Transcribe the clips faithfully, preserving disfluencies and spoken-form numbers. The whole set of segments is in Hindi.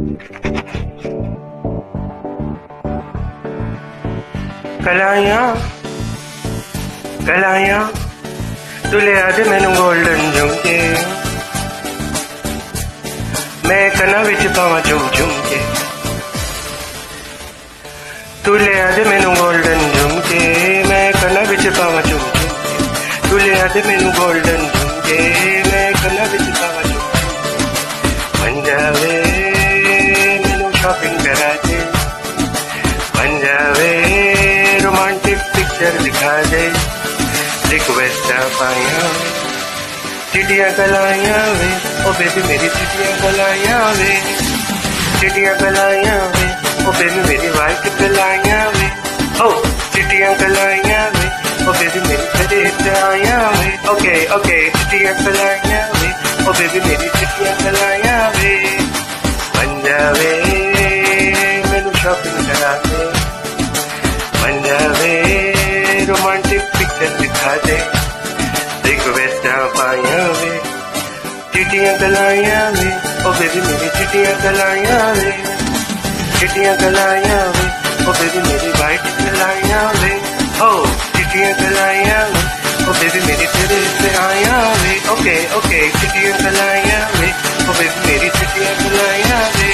कलाइयां कलाइयां तू ले आ दे मैनू गोल्डन झुमके, मैं कना विच पावां झुम झुम के। तू ले आ दे मैनू गोल्डन झुमके, मैं कना विच पावां झुम झुम के। तू ले आ दे मैनू गोल्डन झुमके, मैं कना विच पावां झुम झुम के। बन जावे मैनू शॉपिंग करा दे, बन जावे रोमांटिक पिक्चर दिखा दे। रिक्वेस्ट पाया चिटिया कलाइयां वे, ओ बेबी मेरी चिटिया कलाइयां वे, चिटिया कलाइयां वे, ओ बेबी मेरी वाइट कलाइयां वे, ओ चिटिया कलाइयां वे, ओ बेबी मेरी चिटिया वे। ओके ओके चिटिया कलाइयां वे, ओ बेबी मेरी चिटिया कलाइयां वे। बन जावे मैनू शॉपिंग करा दे, बन जावे रोमांटिक पिक्चर दिखा दे। रिक्वेस्ट पाया वे चिटिया कलाइयां वे, ओ बेबी मेरी चिटिया कलाइयां वे, चिटिया कलाइयां वे, ओ बेबी मेरी वाइट कलाइयां वे, ओ चिटिया कलाइयां वे, ओ बेबी मेरी तेरे से आया वे। ओके ओके चिटिया कलाइयां वे, ओ बेबी मेरी चिटिया कलाइयां वे।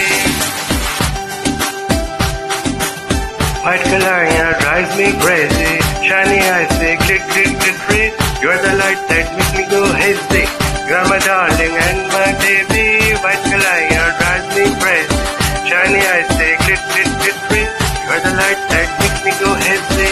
White Kaliyan drives me crazy, shiny eyes say click click click click. You're the light that makes me go hazy. You're my darling and my baby. White Kaliyan drives me crazy, shiny eyes say click click click click. You're the light that makes me go hazy.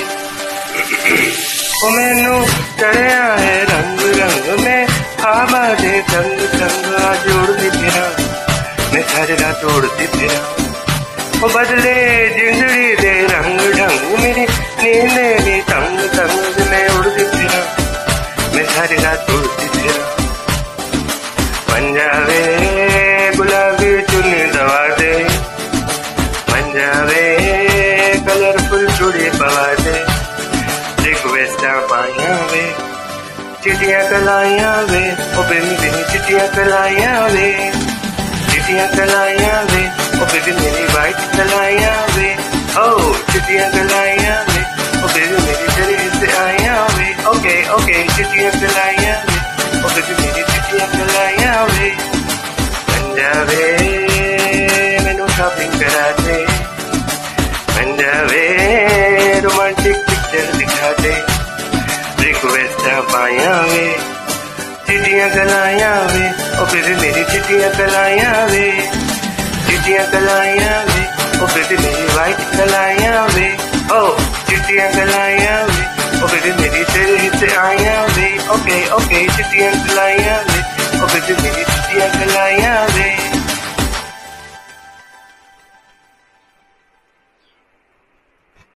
ओ मैनू चढ़िया है रंग रंग में, खामा दे संग संग आ जोड़ती फिरा, मैं सारे रात तोड़ती फिरा। ओ बदले जिंदड़ी दे रंग ढंग, मेरी नींदे भी तंग तंग, मैं उड़ती फिरा, मैं सारी रात उड़ती फिरा। बन जावे गुलाबी चुन्नी दवा दे, बन जावे कलरफुल चूड़ी पवा दे। रिक्वेस्ट पाया वे चिटिया कलाइयां वे, ओ बेबी मेरी चिटिया कलाइयां वे, चिटिया कलाइयां वे, ओ बेबी मेरी वाइट कलाइयां वे, ओ चिटिया कलाइयां वे, ओ बेबी मेरी तेरे से आया वे। ओके ओके चिटिया कलाइयां वे, ओ बेबी मेरी चिटिया कलाइयां वे। बन जावे मैनू शॉपिंग करा दे, बन जावे रोमांटिक पिक्चर दिखा दे। रिक्वेस्ट पाया वे चिटिया कलाइयां वे, ओ बेबी मेरी चिटिया कलाइयां वे, चिटिया कलाइयां वे, ओ बेबी मेरी वाइट कलाइयां वे, ओ चिटिया कलाइयां वे, ओ बेबी मेरी तेरे से आया वे। ओके ओके चिटिया कलाइयां वे, ओ बेबी मेरी चिटिया कलाइयां वे।